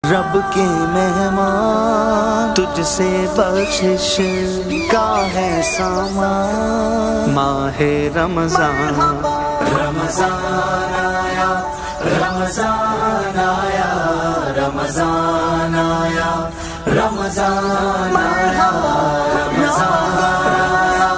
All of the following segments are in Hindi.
रब के मेहमान, तुझसे बख्शिश का है सामान। माहे रमजान, रमजान आया, रमजान आया, रमजान आया, रमजान आया, रमजान आया,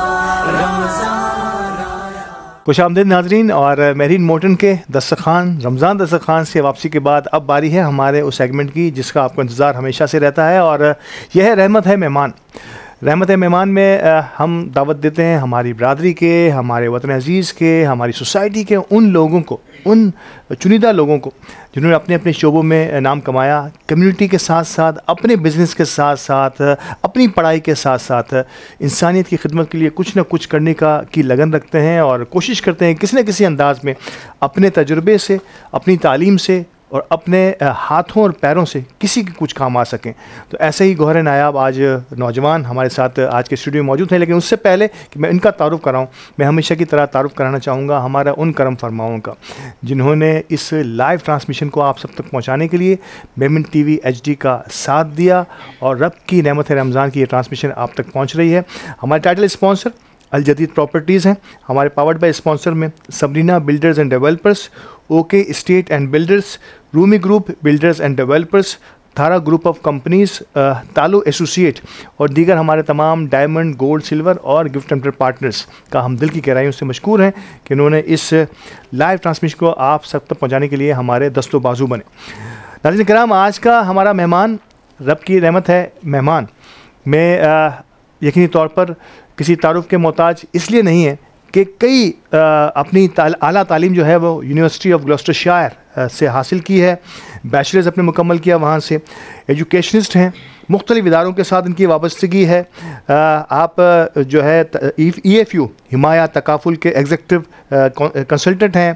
रमजान आया। खुशामदीद नाजरीन, और मेरीन मोर्टन के दस्तरखान रमज़ान दस्तरखान से वापसी के बाद अब बारी है हमारे उस सेगमेंट की जिसका आपको इंतज़ार हमेशा से रहता है, और यह है रहमत है मेहमान। रहमत है मेहमान में हम दावत देते हैं हमारी बरादरी के, हमारे वतन अज़ीज़ के, हमारी सोसाइटी के उन लोगों को, उन चुनिंदा लोगों को जिन्होंने अपने अपने शोबों में नाम कमाया, कम्युनिटी के साथ साथ, अपने बिज़नेस के साथ साथ, अपनी पढ़ाई के साथ साथ इंसानियत की खिदमत के लिए कुछ ना कुछ करने की लगन रखते हैं और कोशिश करते हैं किसी न किसी अंदाज़ में अपने तजुर्बे से, अपनी तालीम से और अपने हाथों और पैरों से किसी के कुछ काम आ सकें। तो ऐसे ही गौहर नायाब आज नौजवान हमारे साथ आज के स्टूडियो में मौजूद हैं, लेकिन उससे पहले कि मैं इनका तारुफ़ कराऊं, मैं हमेशा की तरह तारुफ़ कराना चाहूँगा हमारा उन करम फरमाओं का जिन्होंने इस लाइव ट्रांसमिशन को आप सब तक पहुँचाने के लिए मेमन TV HD का साथ दिया, और रब की नेमत रमज़ान की ये ट्रांसमिशन आप तक पहुँच रही है। हमारे टाइटल स्पॉन्सर अल जदीद प्रॉपर्टीज़ हैं, हमारे पावर्ड बाय स्पॉन्सर में Sabrina builders and developers, okay state and builders, Rumi group builders and developers, Thara group of companies, Talo associate और दीगर हमारे तमाम डायमंड, गोल्ड, सिल्वर और गिफ्ट एंड पार्टनर्स का हम दिल की गहराइयों से मशकूर हैं कि उन्होंने इस लाइव ट्रांसमिशन को आप सब तक पहुँचाने के लिए हमारे दस्तों बाजू बने। नाज़रीन किराम, आज का हमारा मेहमान रब की रहमत है मेहमान में यकीनी तौर पर किसी तारुफ के मोहताज इसलिए नहीं है कि कई अपनी आला तालीम जो है वो यूनिवर्सिटी ऑफ ग्लॉस्टरशायर से हासिल की है, बैचलर्स अपने मुकम्मल किया वहाँ से, एजुकेशनिस्ट हैं, मुख्तलिफ इदारों के साथ इनकी वाबस्तगी है। आप जो है EFU हिमाया तकाफुल के एग्जीक्यूटिव कंसल्टेंट हैं।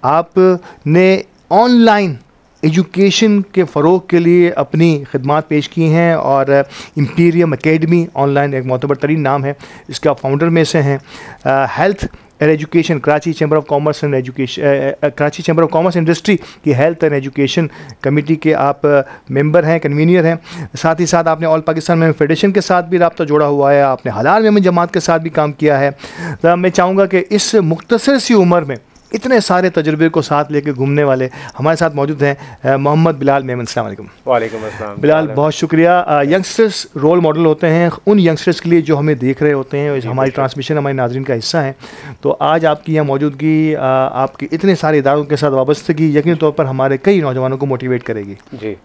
आपने ऑनलाइन एजुकेशन के फ़रोग के लिए अपनी खिदमात पेश की हैं और इम्पीरियम एकेडमी ऑनलाइन एक मोतबर तरीन नाम है, इसके आप फाउंडर में से हैं। Health and education Karachi chamber of commerce and education, Karachi chamber of commerce industry की हेल्थ एंड एजुकेशन कमेटी के आप मेंबर हैं, कन्वीनियर हैं। साथ ही साथ आपने ऑल पाकिस्तान में फेडरेशन के साथ भी रब्ता जोड़ा हुआ है, आपने हलाल में जमात के साथ भी काम किया है। तो मैं चाहूँगा कि इस मुख्तसर सी उम्र में इतने सारे तजुर्बे को साथ लेकर घूमने वाले हमारे साथ मौजूद हैं मोहम्मद बिलाल मेमन। अस्सलाम वालेकुम। वालेकुम अस्सलाम। बिलाल, बहुत शुक्रिया। यंगस्टर्स रोल मॉडल होते हैं उन यंगस्टर्स के लिए जो हमें देख रहे होते हैं, हमारी ट्रांसमिशन हमारे नाज़रीन का हिस्सा है। तो आज आपकी यहाँ मौजूदगी, आपके इतने सारे इदारों के साथ वाबस्तगी यकीनी तौर पर हमारे कई नौजवानों को मोटिवेट करेगी। जी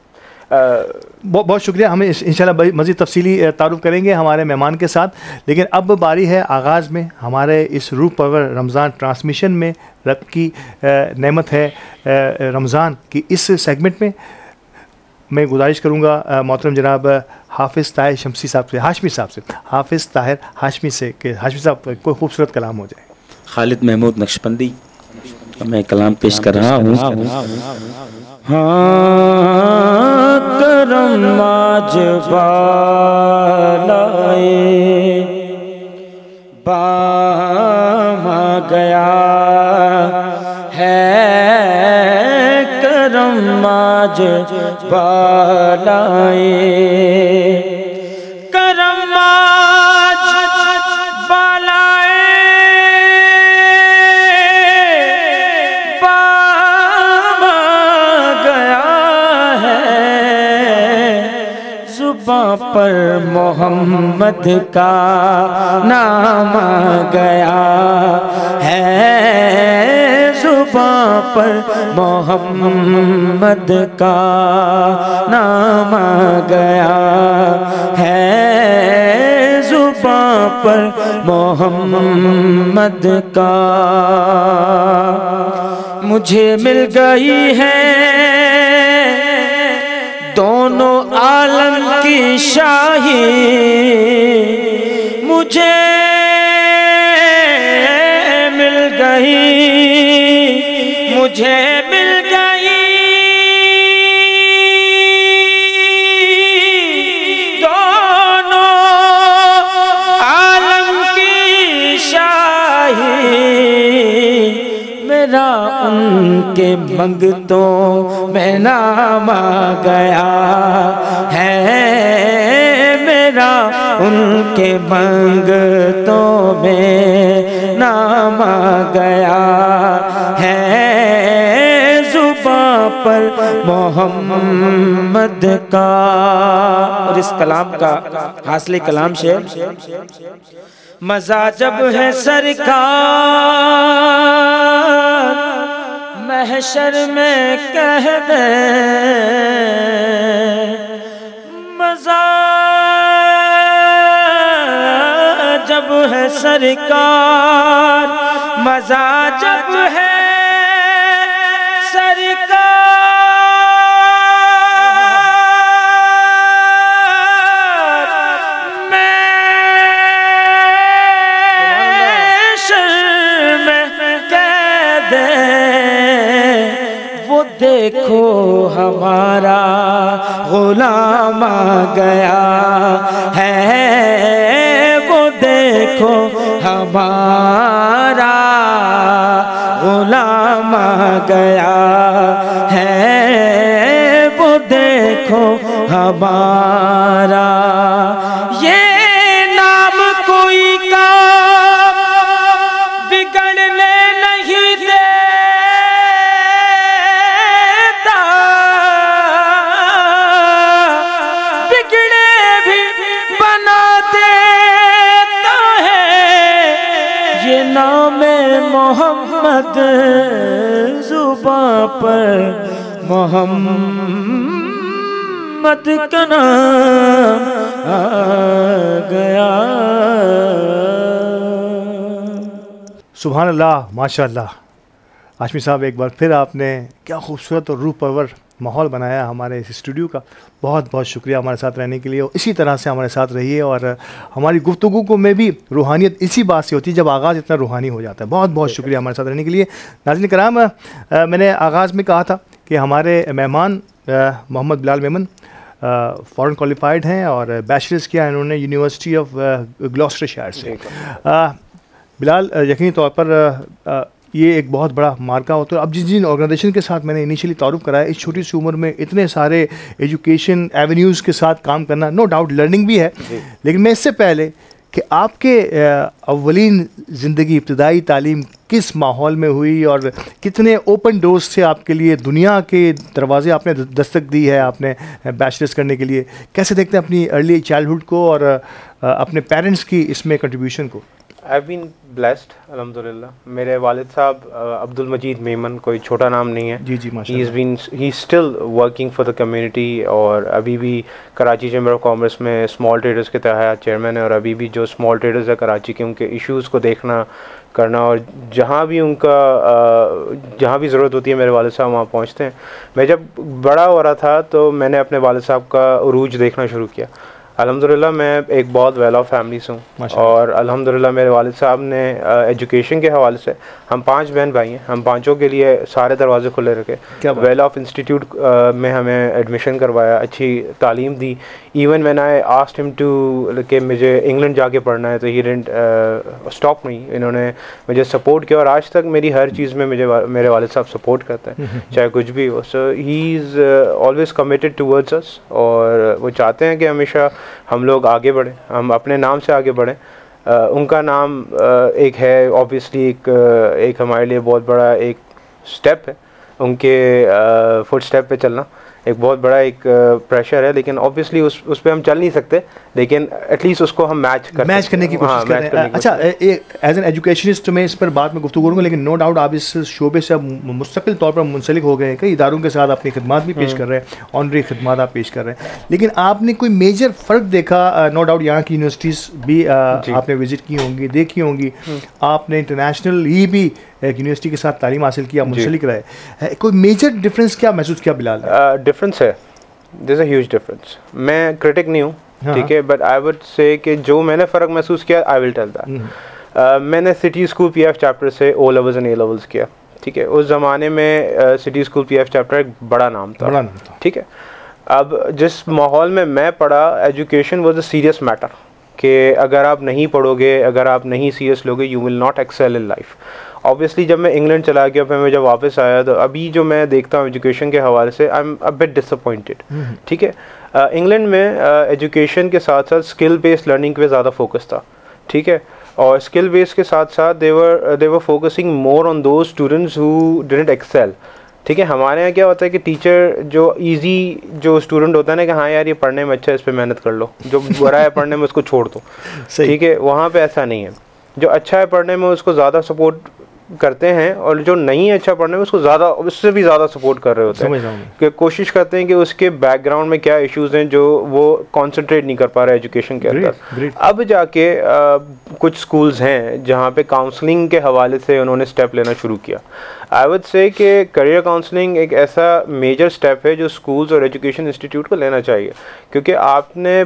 बहुत बहुत शुक्रिया। हमें इंशाल्लाह मज़ीद तफसीली तारुफ़ करेंगे हमारे मेहमान के साथ, लेकिन अब बारी है आगाज़ में हमारे इस रूह परवर रमज़ान ट्रांसमिशन में रब की नेमत है रमज़ान की इस सेगमेंट में मैं गुजारिश करूँगा मोहतरम जनाब हाफिज़ ताहिर शमसी साहब से, हाशमी साहब से, हाफिज़ ताहिर हाशमी से कि हाशमी साहब कोई खूबसूरत कलाम हो जाए। खालिद महमूद नक्शबंदी मैं कलाम पेश कर रहा हूँ। हाँ करम आज बालाए बाम गया है, करम आज बालाए, करम आज बालाए बाम गया है, जुबां पर मोहम्मद का नाम गया है, जुबां पर मोहम्मद का नाम गया है, जुबां पर मोहम्मद का। मुझे मिल गई है दोनों आलम की शाही, मुझे मिल गई, मुझे मिल गई दोनों आलम की शाही, मेरा उनके उनके मंगतों में नाम आ गया है मेरा, उनके मंगतों में नाम आ गया है, जुबां पर मोहम्मद का। और इस कलाम का हासिल कलाम शेर, मजा जब है सरकार महशर में कह दे, मजा जब है सरकार, मजा जब है सरकार देखो हमारा गुलाम आ गया है, वो देखो हमारा गुलाम आ गया है, वो देखो हमारा। ये नाम कोई का बिगड़ने नहीं दे, मोहम्मद जुबां पर मोहम्मद का नाम आ गया। सुभान अल्लाह, माशाअल्लाह। हाशमी साहब, एक बार फिर आपने क्या खूबसूरत और रूह परवर माहौल बनाया हमारे इस स्टूडियो का। बहुत बहुत शुक्रिया हमारे साथ रहने के लिए, और इसी तरह से हमारे साथ रहिए। और हमारी गुफ्तगू को में भी रूहानियत इसी बात से होती है जब आगाज़ इतना रूहानी हो जाता है। बहुत बहुत शुक्रिया हमारे साथ रहने के लिए। नाज़रीन कराम, मैंने आगाज़ में कहा था कि हमारे मेहमान मोहम्मद बिलाल मेमन फ़ॉरेन क्वालिफाइड हैं और बैचलर्स किया इन्होंने यूनिवर्सिटी ऑफ ग्लॉस्टरशायर से। बिलाल, यकीनी तौर पर ये एक बहुत बड़ा मार्का होता है। अब जिन ऑर्गेनाइजेशन के साथ मैंने इनिशियली तारुफ कराया, इस छोटी सी उम्र में इतने सारे एजुकेशन एवेन्यूज़ के साथ काम करना, नो डाउट लर्निंग भी है, लेकिन मैं इससे पहले कि आपके अव्वलीन ज़िंदगी इब्तदाई तालीम किस माहौल में हुई और कितने ओपन डोर्स थे आपके लिए, दुनिया के दरवाजे आपने दस्तक दी है आपने बैचलर्स करने के लिए, कैसे देखते हैं अपनी अर्ली चाइल्डहुड को और अपने पेरेंट्स की इसमें कंट्रीब्यूशन को? I've been blessed, अल्हम्दुलिल्लाह। मेरे वालिद साहब अब्दुल मजीद मेमन कोई छोटा नाम नहीं है। जी जी, माशाअल्लाह। He's still working for the community, और अभी भी कराची चैम्बर ऑफ कॉमर्स में स्मॉल ट्रेडर्स के तहत चेयरमैन है, और अभी भी जो स्मॉल ट्रेडर्स है कराची के, उनके इश्यूज़ को देखना करना, और जहाँ भी जहाँ भी ज़रूरत होती है मेरे वालिद साहब वहाँ पहुँचते हैं। मैं जब बड़ा हो रहा था तो मैंने अपने वालिद साहब का उरूज देखना शुरू किया। अल्हम्दुलिल्लाह मैं एक बहुत वेल ऑफ फैमिली से हूँ, और अल्हम्दुलिल्लाह मेरे वालिद साहब ने एजुकेशन के हवाले से, हम 5 बहन भाई हैं, हम पाँचों के लिए सारे दरवाजे खुले रखे। वेल ऑफ इंस्टीट्यूट में हमें एडमिशन करवाया, अच्छी तालीम दी। Even when I asked him to कि मुझे इंग्लैंड जाके पढ़ना है, तो ही डिडंट स्टॉप मी, इन्होंने मुझे सपोर्ट किया, और आज तक मेरी हर चीज़ में मेरे वालिद साहब सपोर्ट करते हैं, चाहे कुछ भी हो। So he is always committed towards us, और वो चाहते हैं कि हमेशा हम लोग आगे बढ़ें, हम अपने नाम से आगे बढ़ें। उनका नाम एक है, ऑब्वियसली एक हमारे लिए बहुत बड़ा एक स्टेप है, उनके फुट स्टेप पे चलना एक बहुत बड़ा एक प्रेशर है, लेकिन ऑब्वियसली उस पे हम चल नहीं सकते, लेकिन एटलीस्ट उसको हम मैच करने की कोशिश कर रहे हैं। अच्छा, एज एन एजुकेशनिस्ट तो मैं इस पर बाद में गुफ्तगू करूँगा, लेकिन नो डाउट आप इस शोबे से अब मुस्तकिल तौर पर मुंसलिक हो गए हैं, कई इदारों के साथ अपनी खिदमात भी पेश कर रहे हैं, ऑनरी खिदमात आप पेश कर रहे हैं, लेकिन आपने कोई मेजर फ़र्क देखा? नो डाउट यहाँ की यूनिवर्सिटीज़ भी आपने विज़िट की होंगी, देखी होंगी, आपने इंटरनेशनल ही भी एक यूनिवर्सिटी के साथ तालीम हासिल किया, मुंसलिक रहे, कोई मेजर डिफरेंस क्या महसूस किया बिलाल? डिफरेंस है, there is a huge difference. मैं क्रिटिक नहीं हूँ, ठीक है, बट आई वुड से कि जो मैंने फ़र्क महसूस किया, आई विल टेल दैट। मैंने सिटी स्कूल PF चैप्टर से O levels and A levels किया, ठीक है। उस ज़माने में सिटी स्कूल PF चैप्टर एक बड़ा नाम था, ठीक है। अब जिस माहौल में मैं पढ़ा, education was a serious matter, कि अगर आप नहीं पढ़ोगे, अगर आप नहीं सीरियस लोगे, you will not excel in life. Obviously जब मैं इंग्लैंड चला गया, फिर मैं जब वापस आया, तो अभी जो मैं देखता हूँ एजुकेशन के हवाले से, I am a bit disappointed. ठीक है, इंग्लैंड में एजुकेशन के साथ साथ स्किल बेस्ड लर्निंग पे ज़्यादा फोकस था। ठीक है, और स्किल बेस्ड के साथ साथ they were focusing more on those students who didn't excel. ठीक है, हमारे यहाँ क्या होता है कि टीचर जो इजी जो स्टूडेंट होता है ना कि हाँ यार ये पढ़ने में अच्छा है, इस पे मेहनत कर लो, जो बुरा है पढ़ने में उसको छोड़ दो। ठीक है, वहाँ पे ऐसा नहीं है। जो अच्छा है पढ़ने में उसको ज़्यादा सपोर्ट करते हैं, और जो नहीं अच्छा पढ़ने में उसको ज़्यादा, उससे भी ज़्यादा सपोर्ट कर रहे होते हैं, कि कोशिश करते हैं कि उसके बैकग्राउंड में क्या इश्यूज़ हैं जो वो कंसंट्रेट नहीं कर पा रहा है एजुकेशन के अंदर। अब जाके कुछ स्कूल्स हैं जहाँ पे काउंसलिंग के हवाले से उन्होंने स्टेप लेना शुरू किया। आई वुड से कि करियर काउंसलिंग एक ऐसा मेजर स्टेप है जो स्कूल्स और एजुकेशन इंस्टीट्यूट को लेना चाहिए, क्योंकि आपने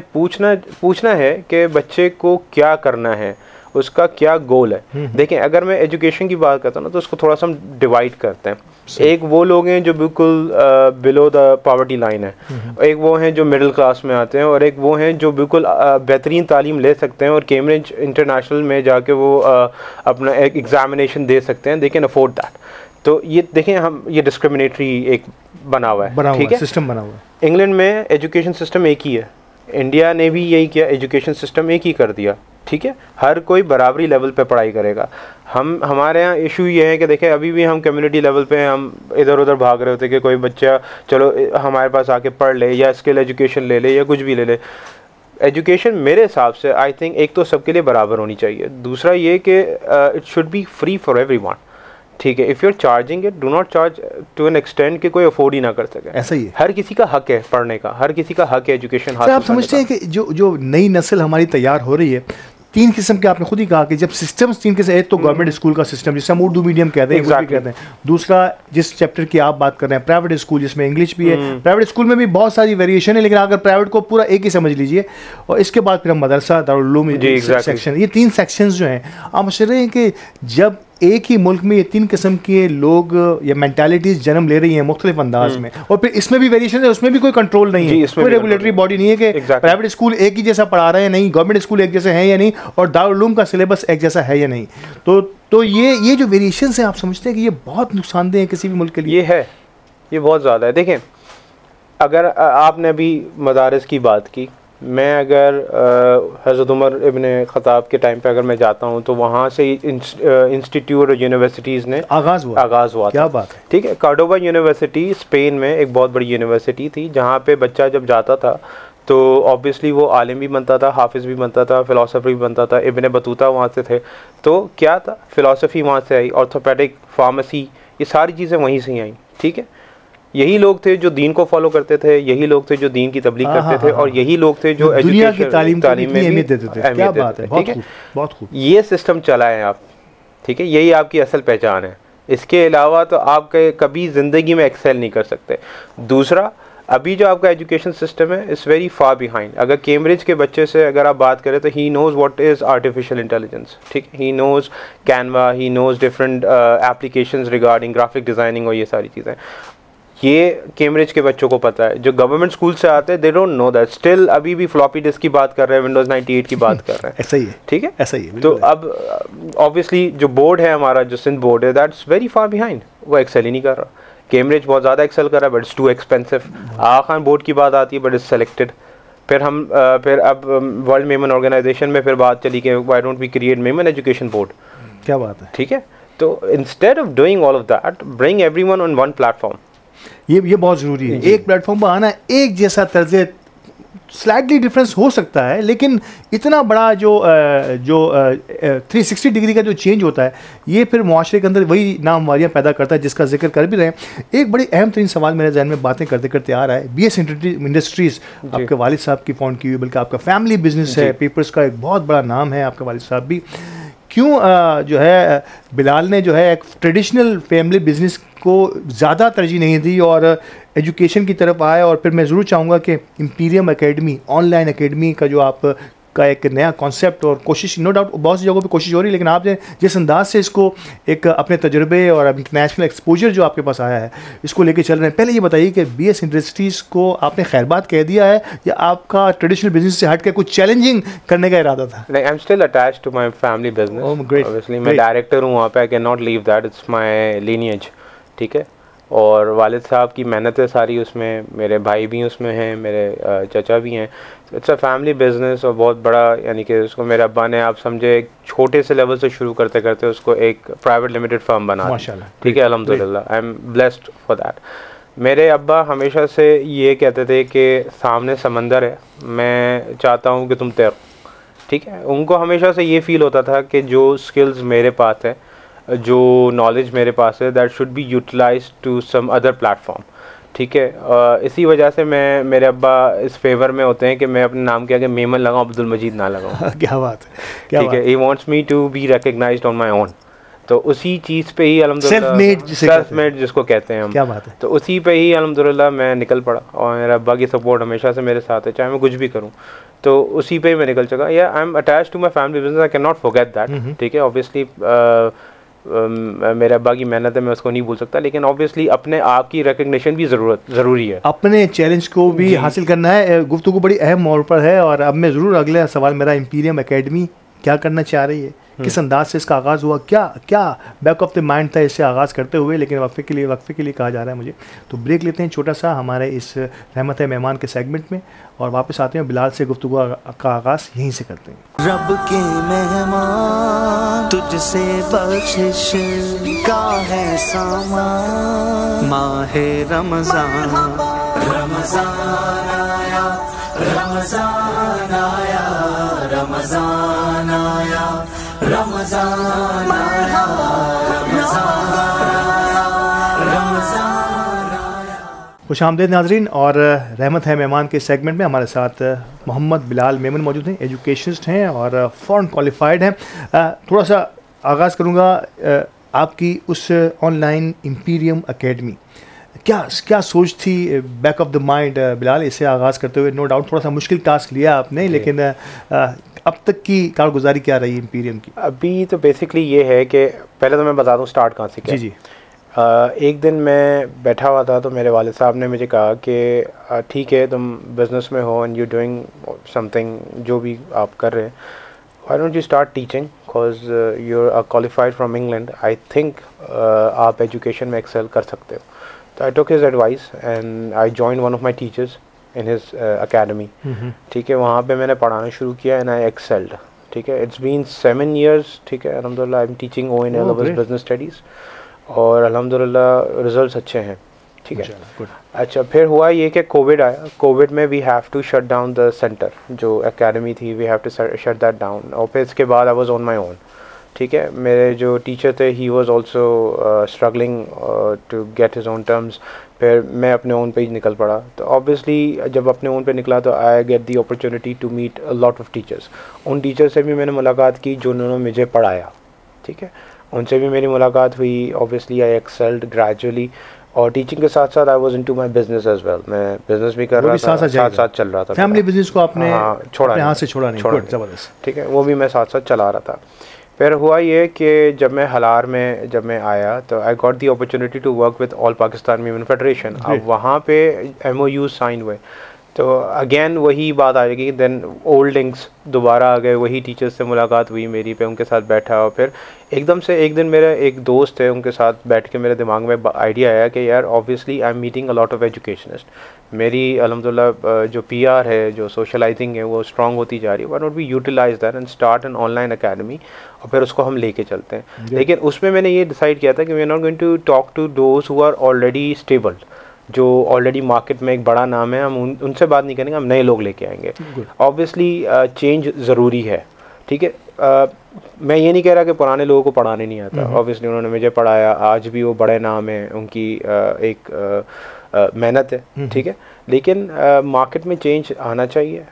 पूछना है कि बच्चे को क्या करना है, उसका क्या गोल है। देखें, अगर मैं एजुकेशन की बात करता हूँ ना, तो उसको थोड़ा सा हम डिवाइड करते हैं। एक वो लोग हैं जो बिल्कुल बिलो द पॉवर्टी लाइन है, एक वो हैं जो मिडिल क्लास में आते हैं, और एक वो हैं जो बिल्कुल बेहतरीन तालीम ले सकते हैं और कैम्ब्रिज इंटरनेशनल में जाके वो अपना एक एग्जामिनेशन दे सकते हैं, दे कैन अफोर्ड दैट। तो ये देखें, हम ये डिस्क्रिमिनेटरी एक बना हुआ है, ठीक है, सिस्टम बना हुआ है। इंग्लैंड में एजुकेशन सिस्टम एक ही है, इंडिया ने भी यही किया, एजुकेशन सिस्टम एक ही कर दिया। ठीक है, हर कोई बराबरी लेवल पे पढ़ाई करेगा। हमारे यहाँ इशू ये है कि देखें, अभी भी हम कम्युनिटी लेवल पे हम इधर उधर भाग रहे होते कि कोई बच्चा चलो हमारे पास आके पढ़ ले, या स्किल एजुकेशन ले ले, या कुछ भी ले ले। एजुकेशन मेरे हिसाब से आई थिंक एक तो सबके लिए बराबर होनी चाहिए, दूसरा ये कि it should be free for everyone. ठीक है, if you are charging it, do not charge to an extent कि कोई अफोर्ड ही ना कर सके। ऐसा ही है, हर किसी का हक है पढ़ने का, हर किसी का हक है एजुकेशन हासिल। आप समझते हैं कि जो नई नस्ल हमारी तैयार हो रही है, तीन किस्म के आपने खुद ही कहा कि जब सिस्टम्स तीन किस्म, एक तो गवर्नमेंट स्कूल का सिस्टम जिसे हम उर्दू मीडियम कहते हैं, कहते हैं, दूसरा जिस चैप्टर की आप बात कर रहे हैं प्राइवेट स्कूल जिसमें इंग्लिश भी है, प्राइवेट स्कूल में भी बहुत सारी वेरिएशन है, लेकिन अगर प्राइवेट को पूरा एक ही समझ लीजिए, और इसके बाद फिर हम मदरसा, दारुल उलूम सेक्शन, ये तीन सेक्शंस जो हैं, आप समझ रहे हैं कि जब एक ही मुल्क में ये तीन किस्म के लोग या मेंटालिटीज जन्म ले रही हैं मुख्तलिफ अंदाज में, और फिर इसमें भी वेरिएशन है, उसमें भी कोई कंट्रोल नहीं है, कोई रेगुलेटरी बॉडी नहीं है कि प्राइवेट स्कूल एक ही जैसा पढ़ा रहे हैं नहीं, गवर्नमेंट स्कूल एक जैसे हैं या नहीं, और दारुल उलूम का सिलेबस एक जैसा है या नहीं। तो ये जो वेरिएशंस हैं, आप समझते हैं कि ये बहुत नुकसानदेह है किसी भी मुल्क के लिए? ये है, ये बहुत ज़्यादा है। देखें, अगर आपने अभी मदारस की बात की, मैं अगर हज़रत उमर इब्न ख़त्ताब के टाइम पे अगर मैं जाता हूँ, तो वहाँ से इंस्टीट्यूट और यूनिवर्सिटीज़ ने आगाज़ हुआ। क्या बात है, ठीक है। कार्डोबा यूनिवर्सिटी स्पेन में एक बहुत बड़ी यूनिवर्सिटी थी, जहाँ पे बच्चा जब जाता था तो ऑब्वियसली वो आलिम भी बनता था, हाफिज़ भी बनता था, फ़िलासफ़र भी बनता था। इब्न बतूता वहाँ से थे, तो क्या था, फ़िलासफ़ी वहाँ से आई, ऑर्थोपेडिक, फार्मेसी, ये सारी चीज़ें वहीं से आई। ठीक है, यही लोग थे जो दीन को फॉलो करते थे, यही लोग थे जो दीन की तबलीग करते थे, और यही लोग थे जो दुनिया की तालीम में अहमियत देते थे। क्या बात है, ठीक है, बहुत खूब। ये सिस्टम चलाएं आप, ठीक है, यही आपकी असल पहचान है। इसके अलावा तो आप कभी ज़िंदगी में एक्सेल नहीं कर सकते। दूसरा, अभी जो आपका एजुकेशन सिस्टम है इज़ वेरी फार बिहाइंड। अगर कैम्ब्रिज के बच्चे से अगर आप बात करें तो he knows what is artificial intelligence, ठीक, he knows Canva, he knows different applications regarding graphic designing और ये सारी चीज़ें, ये कैम्ब्रिज के बच्चों को पता है। जो गवर्नमेंट स्कूल से आते हैं they don't know that, still अभी भी फ्लॉपी डिस्क की बात कर रहे हैं, विंडोज़ 98 की बात कर रहे हैं। ऐसा ही है, ठीक है, ऐसा ही है। तो अब ऑब्वियसली जो बोर्ड है हमारा, जो सिंध बोर्ड है, दैट्स वेरी फार बिहाइंड, वो एक्सेल ही नहीं कर रहा। कैम्ब्रिज बहुत ज़्यादा एक्सेल कर रहा है, but it's too expensive. Aga Khan board की बात आती है, बट इट्स सेलेक्टेड। फिर अब वर्ल्ड मेमन ऑर्गेनाइजेशन में फिर बात चली कि why don't we create Memon education board. क्या बात है, ठीक है। तो instead of doing all of that, bring everyone on one platform. ये बहुत ज़रूरी है, एक प्लेटफॉर्म पर आना, एक जैसा तर्ज, स्लाइटली डिफरेंस हो सकता है, लेकिन इतना बड़ा जो 360 डिग्री का जो चेंज होता है, ये फिर मुआशरे के अंदर वही नामवारियाँ पैदा करता है जिसका जिक्र कर भी रहे हैं। एक बड़ी अहम तरीन सवाल मेरे जहन में बातें करते करते आ रहा है, BS इंडस्ट्रीज़ आपके वालिद साहब की फाउंड की हुई, बल्कि आपका फैमिली बिजनेस है, पेपर्स का एक बहुत बड़ा नाम है आपके वालिद साहब भी। क्यों जो है बिलाल ने जो है एक ट्रेडिशनल फैमिली बिजनेस को ज़्यादा तरजीह नहीं दी और एजुकेशन की तरफ आए? और फिर मैं ज़रूर चाहूँगा कि इम्पीरियम एकेडमी, ऑनलाइन एकेडमी का जो आप का एक नया कॉन्सेप्ट और कोशिश, नो डाउट बहुत सी जगहों पे कोशिश हो रही है, लेकिन आपने जिस अंदाज से इसको एक अपने तजुर्बे और इंटरनेशनल एक्सपोजर जो आपके पास आया है इसको लेके चल रहे हैं, पहले ये बताइए कि BS इंडस्ट्रीज़ को आपने खैरबाद कह दिया है या आपका ट्रेडिशनल बिजनेस से हट के कुछ चैलेंजिंग करने का इरादा था? Like I'm still attached to my family business. Oh, great. Obviously मैं डायरेक्टर हूँ वहाँ पे, I cannot leave that. It's my lineage. ठीक है, और वालिद साहब की मेहनत है सारी उसमें, मेरे भाई भी उसमें हैं, मेरे चचा भी हैं। इट्स अ फैमिली बिजनेस और बहुत बड़ा, यानी कि उसको मेरे अब्बा ने, आप समझे, एक छोटे से लेवल से शुरू करते करते उसको एक प्राइवेट लिमिटेड फर्म बना दी। ठीक है, अल्हम्दुलिल्लाह, I am blessed for that. मेरे अब्बा हमेशा से ये कहते थे कि सामने समंदर है, मैं चाहता हूँ कि तुम तैरो। ठीक है, उनको हमेशा से ये फील होता था कि जो स्किल्स मेरे पास है, जो नॉलेज मेरे पास है, that should be utilize to some other platform. ठीक है, इसी वजह से मेरे अब्बा इस फेवर में होते हैं कि मैं अपने नाम के आगे मेमन लगाऊं, अब्दुल मजीद ना लगाऊं। क्या बात है, ठीक है, he wants me to be recognised on my own. तो उसी चीज़ पे ही अल्हम्दुलिल्लाह, सेल्फ मेड जिसको कहते हैं हम, क्या बात है, तो उसी पे ही अल्हम्दुलिल्लाह मैं निकल पड़ा और मेरे अब्बा की सपोर्ट हमेशा से मेरे साथ है, चाहे मैं कुछ भी करूँ तो उसी पे ही मैं निकल चुका। या I am attach to my family business, I can not forget that. ठीक है, ऑब्वियसली मेरे अब्बा की मेहनत है, मैं उसको नहीं भूल सकता, लेकिन ऑब्वियसली अपने आप की रिकग्निशन भी ज़रूरी है, अपने चैलेंज को भी हासिल करना है। गुफ्तगू बड़ी अहम मोड़ पर है और अब मैं ज़रूर अगला सवाल मेरा, इंपीरियम एकेडमी क्या करना चाह रही है, किस अंदाज से इसका आगाज़ हुआ, क्या बैक ऑफ द माइंड था इससे आगाज़ करते हुए, लेकिन वक्फे के लिए कहा जा रहा है मुझे। तो ब्रेक लेते हैं छोटा सा हमारे इस रहमत है मेहमान के सेगमेंट में और वापस आते हैं, बिलाल से गुफ्तगू का आगाज़ यहीं से करते हैं। रब के मेहमान तुझसे बख्शिश का है सामान, माहे रमज़ान, रमज़ान आया, रमज़ान आया, रमज़ान आया, रमज़ान आया, रमज़ान आया। खुशामदीद नाजरीन, और रहमत है मेहमान के सेगमेंट में हमारे साथ मोहम्मद बिलाल मेमन मौजूद हैं, एजुकेशनिस्ट हैं और फॉरेन क्वालिफाइड हैं। थोड़ा सा आगाज़ करूँगा आपकी उस ऑनलाइन इंपीरियम एकेडमी, क्या सोच थी back of the mind Bilal इसे आगाज़ करते हुए? नो डाउट थोड़ा सा मुश्किल टास्क लिया आपने, लेकिन अब तक की कारगुजारी क्या रही इंपीरियम की? अभी तो बेसिकली ये है कि पहले तो मैं बता दूँ स्टार्ट कहाँ से किया। जी। एक दिन मैं बैठा हुआ था तो मेरे वालिद साहब ने मुझे कहा कि ठीक है, तुम बिज़नेस में हो एंड यू डूइंग समथिंग, जो भी आप कर रहे हैं, why don't you start teaching, because you are qualified from England, I think आप एजुकेशन में एक्सेल कर सकते हो। तो I took his advice and I join one of my teachers in his academy. ठीक है, वहाँ पे मैंने पढ़ाना शुरू किया एंड आई एक्सेल्ड। ठीक है, इट्स बीन 7 years। ठीक है, अल्हम्दुलिल्लाह I am teaching ONL business studies और अल्हम्दुलिल्लाह रिजल्ट्स अच्छे हैं। ठीक है, अच्छा, फिर हुआ ये कि कोविड आया। कोविड में we have to shut down the centre, जो एकेडमी थी, we have to shut that down, और फिर इसके बाद I was on my own. ठीक है, मेरे जो टीचर थे he was also struggling to get his own terms. फिर मैं अपने ओन पे ही निकल पड़ा। तो ऑब्वियसली जब अपने ओन पे निकला तो I get the opportunity to meet a lot of teachers. उन टीचर से भी मैंने मुलाकात की जो उन्होंने मुझे पढ़ाया। ठीक है, उनसे भी मेरी मुलाकात हुई। ऑब्वियसली आई एक्सेल्ड ग्रेजुअली, और टीचिंग के साथ साथ I was into my business as well. मैं बिजनेस भी कर रहा था, साथ साथ चल रहा था। फैमिली बिजनेस को आपने छोड़ा यहाँ से छोड़ा नहीं, ज़बरदस्त। ठीक है, वो भी मैं साथ साथ चला रहा था। फिर हुआ ये कि जब मैं हलार में आया तो I got the opportunity to work with all Pakistan women federation. अब वहाँ पे MOU साइन हुए, तो अगेन वही बात आ जाएगी, देन ओल्ड लिंक्स दोबारा आ गए, वही टीचर्स से मुलाकात हुई मेरी, पे उनके साथ बैठा। और फिर एकदम से एक दिन मेरा एक दोस्त है, उनके साथ बैठ के मेरे दिमाग में आइडिया आया कि यार obviously I am meeting a lot of educationist. मेरी अल्हम्दुलिल्लाह जो PR है, जो सोशलाइजिंग है, वो स्ट्रॉन्ग होती जा रही है। Why not we utilize that and start an online academy, और फिर उसको हम लेके चलते हैं। लेकिन उसमें मैंने ये डिसाइड किया था कि we are not going to talk to those who are already stable, जो ऑलरेडी मार्केट में एक बड़ा नाम है, हम उनसे बात नहीं करेंगे, हम नए लोग लेके आएंगे। ऑब्वियसली चेंज ज़रूरी है। ठीक है, मैं ये नहीं कह रहा कि पुराने लोगों को पढ़ाने नहीं आता, ऑब्वियसली उन्होंने मुझे पढ़ाया, आज भी वो बड़े नाम है, उनकी एक मेहनत है। ठीक है, लेकिन मार्केट में चेंज आना चाहिए।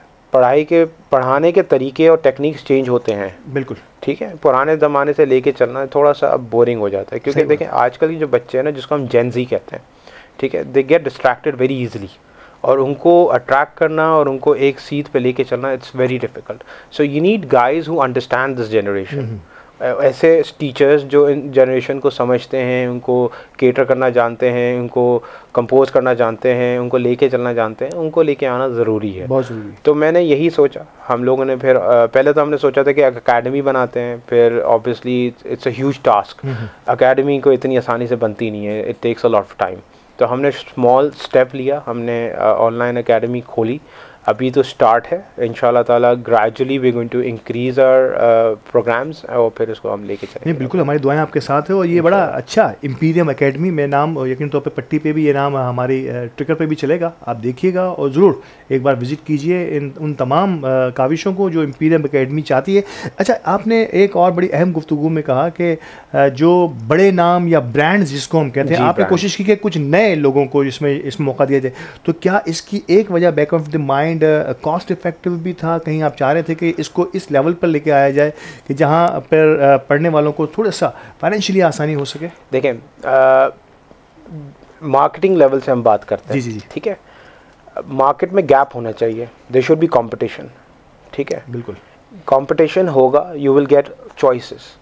पढ़ाने के तरीके और टेक्निक्स चेंज होते हैं, बिल्कुल। ठीक है, पुराने ज़माने से लेके चलना थोड़ा सा अब बोरिंग हो जाता है, क्योंकि देखें आजकल के जो बच्चे हैं ना, जिसको हम जेन ज़ी कहते हैं, ठीक है, they get distracted very easily. और उनको अट्रैक्ट करना और उनको एक सीट पे लेके चलना, it's very difficult. So you need guys who understand this generation. ऐसे टीचर्स जो इन जनरेशन को समझते हैं, उनको केटर करना जानते हैं, उनको कंपोज करना जानते हैं, उनको लेके चलना जानते हैं, उनको लेके आना ज़रूरी है, बहुत ज़रूरी. तो मैंने यही सोचा. हम लोगों ने फिर पहले तो हमने सोचा था कि अकेडमी बनाते हैं, फिर obviously it's a huge task. Academy को इतनी आसानी से बनती नहीं है, it takes a lot of time. तो हमने स्मॉल स्टेप लिया, हमने ऑनलाइन अकेडमी खोली. अभी तो स्टार्ट है, इंशाल्लाह ताला gradually we going to increase our programs और फिर इसको हम लेके चलेंगे. नहीं, बिल्कुल हमारी दुआएं आपके साथ है. और ये बड़ा अच्छा इम्पीरियम एकेडमी में नाम, यकीन तौर पे पट्टी पे भी ये नाम हमारी ट्विटर पे भी चलेगा, आप देखिएगा और ज़रूर एक बार विज़िट कीजिए उन तमाम काविशों को जो इम्पीरियम एकेडमी चाहती है. अच्छा, आपने एक और बड़ी अहम गुफ्तगू में कहा कि जो बड़े नाम या ब्रांड्स जिसको हम कहते हैं, आपने कोशिश की कि कुछ नए लोगों को इसमें मौका दिया जाए. तो क्या इसकी एक वजह back of the mind cost effective भी था? कहीं आप चाह रहे थे कि इसको इस लेवल पर लेके आया जाए कि जहां पर पढ़ने वालों को थोड़ा सा फाइनेंशियली आसानी हो सके? देखें, मार्केटिंग लेवल से हम बात करते हैं. जी. ठीक है, मार्केट में गैप होना चाहिए, देयर शुड बी कंपटीशन. ठीक है, बिल्कुल कंपटीशन होगा, यू विल गेट चॉइसेस